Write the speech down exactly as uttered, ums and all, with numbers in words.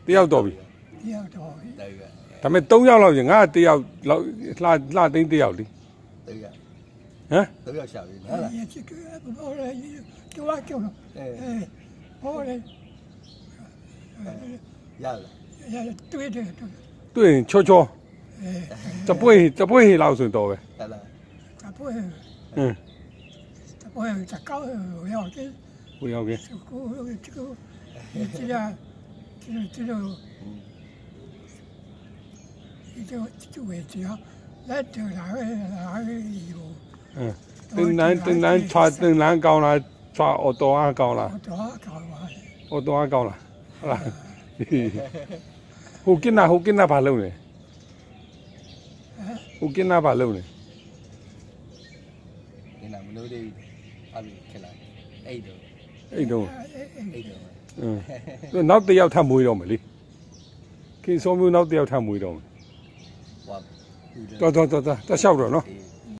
တယောက်တော့ပြီတယောက်တော့ပြီဒါပေမဲ့သုံးယောက်လောက်ရင်ငါတယောက်လောက်လှလှသိန်းတယောက်လी တယောက်ဟမ်တယောက်ရှာပြီဟုတ်လား也这个不好嘞就话叫了哎好嘞ရလား也对对对တွေ့ရင်ချောချောတပွေးတပွေးဟီလောက်ဆိုတော့ပဲဟုတ်လားတပွေး嗯， 这不会这搞我要给， 不要给， 这个这个这个这个这个，这个这位置啊，来这哪个哪个有？ 嗯，登南登南抓登南高啦，抓奥多亚高啦， 奥多亚高嘛， 奧多亞高啦，好啦，好緊啊好緊啊，爬路呢？好緊啊爬路呢？ လို့တွေအပြီးခက်လာအိတ်တော့အိတ်တော့အိတ်တော့อืมနောက်တစ်ယောက်ထပ်မွေးတော့မယ်လေခင်စောမျိုးနောက်တစ်ယောက်ထပ်မွေးတော့မယ်ဟောတော်တော်တော်တော်လျှောက်တော့နော်